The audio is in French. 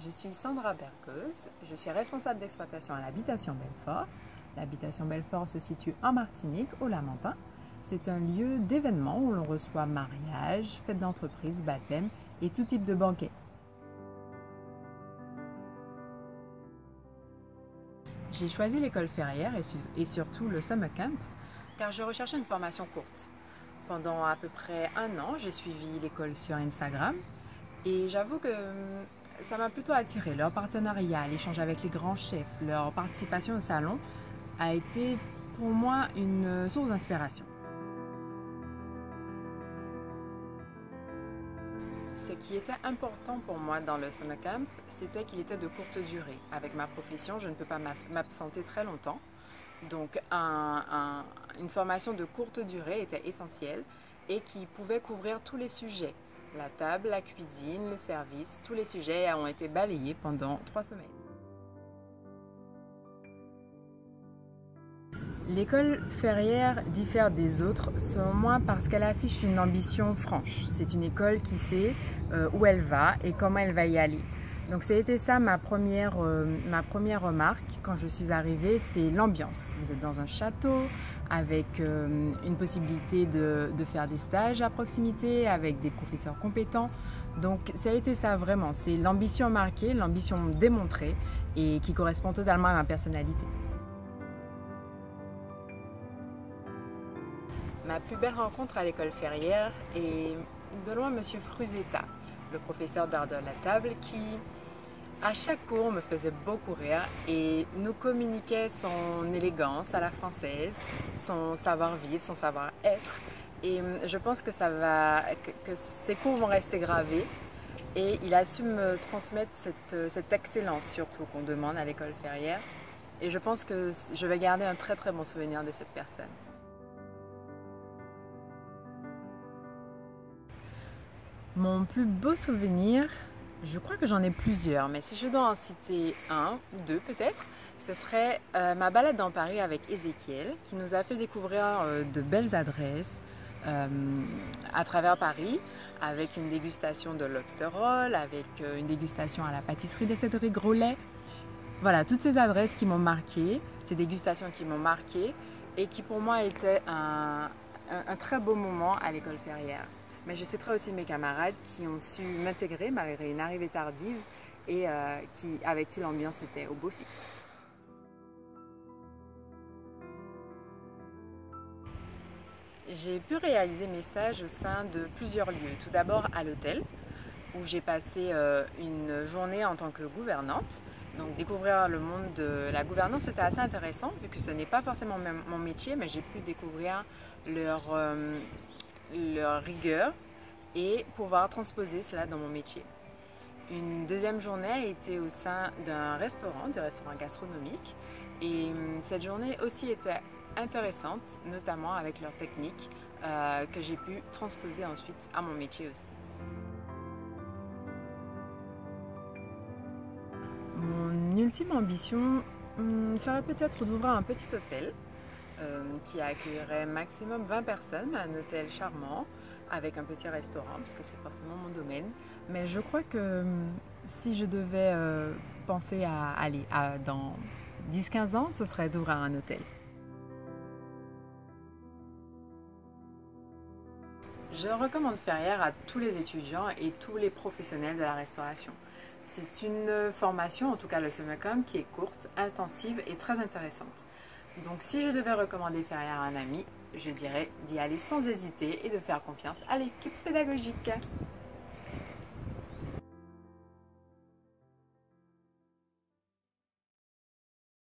Je suis Sandra Bergeuse, je suis responsable d'exploitation à l'habitation Belfort. L'habitation Belfort se situe en Martinique, au Lamentin. C'est un lieu d'événement où l'on reçoit mariage, fêtes d'entreprise, baptême et tout type de banquet. J'ai choisi l'école Ferrière et surtout le Summer Camp car je recherchais une formation courte. Pendant à peu près un an, j'ai suivi l'école sur Instagram et j'avoue que ça m'a plutôt attiré. Leur partenariat, l'échange avec les grands chefs, leur participation au salon a été pour moi une source d'inspiration. Ce qui était important pour moi dans le Summer Camp, c'était qu'il était de courte durée. Avec ma profession, je ne peux pas m'absenter très longtemps. Donc une formation de courte durée était essentielle et qui pouvait couvrir tous les sujets. La table, la cuisine, le service, tous les sujets ont été balayés pendant 3 semaines. L'école Ferrière diffère des autres, selon moi, parce qu'elle affiche une ambition franche. C'est une école qui sait où elle va et comment elle va y aller. Donc c'était ça ma première remarque quand je suis arrivée, c'est l'ambiance. Vous êtes dans un château avec une possibilité de faire des stages à proximité avec des professeurs compétents. Donc ça a été ça vraiment, c'est l'ambition marquée, l'ambition démontrée et qui correspond totalement à ma personnalité. Ma plus belle rencontre à l'école Ferrière est de loin Monsieur Fruzetta, le professeur d'art de la table qui, à chaque cours, me faisait beaucoup rire et nous communiquait son élégance à la française, son savoir-vivre, son savoir-être. Et je pense que ces cours vont rester gravés et il a su me transmettre cette excellence surtout qu'on demande à l'école Ferrière. Et je pense que je vais garder un très très bon souvenir de cette personne. Mon plus beau souvenir, je crois que j'en ai plusieurs, mais si je dois en citer un ou deux peut-être, ce serait ma balade dans Paris avec Ézéchiel, qui nous a fait découvrir de belles adresses à travers Paris, avec une dégustation de lobster roll, avec une dégustation à la pâtisserie de Cédric Grolet. Voilà, toutes ces adresses qui m'ont marqué, ces dégustations qui m'ont marqué et qui pour moi étaient un très beau moment à l'école Ferrière. Mais je citerai aussi mes camarades qui ont su m'intégrer malgré une arrivée tardive et avec qui l'ambiance était au beau fixe. J'ai pu réaliser mes stages au sein de plusieurs lieux. Tout d'abord à l'hôtel, où j'ai passé une journée en tant que gouvernante. Donc découvrir le monde de la gouvernance était assez intéressant, vu que ce n'est pas forcément mon métier, mais j'ai pu découvrir leur rigueur et pouvoir transposer cela dans mon métier. Une deuxième journée a été au sein d'un restaurant, du restaurant gastronomique, et cette journée aussi était intéressante, notamment avec leur technique que j'ai pu transposer ensuite à mon métier aussi. Mon ultime ambition serait peut-être d'ouvrir un petit hôtel qui accueillerait maximum 20 personnes, un hôtel charmant avec un petit restaurant puisque c'est forcément mon domaine. Mais je crois que si je devais penser à aller dans 10-15 ans, ce serait d'ouvrir un hôtel. Je recommande Ferrière à tous les étudiants et tous les professionnels de la restauration. C'est une formation, en tout cas le Summer Camp, qui est courte, intensive et très intéressante. Donc si je devais recommander Ferrière à un ami, je dirais d'y aller sans hésiter et de faire confiance à l'équipe pédagogique.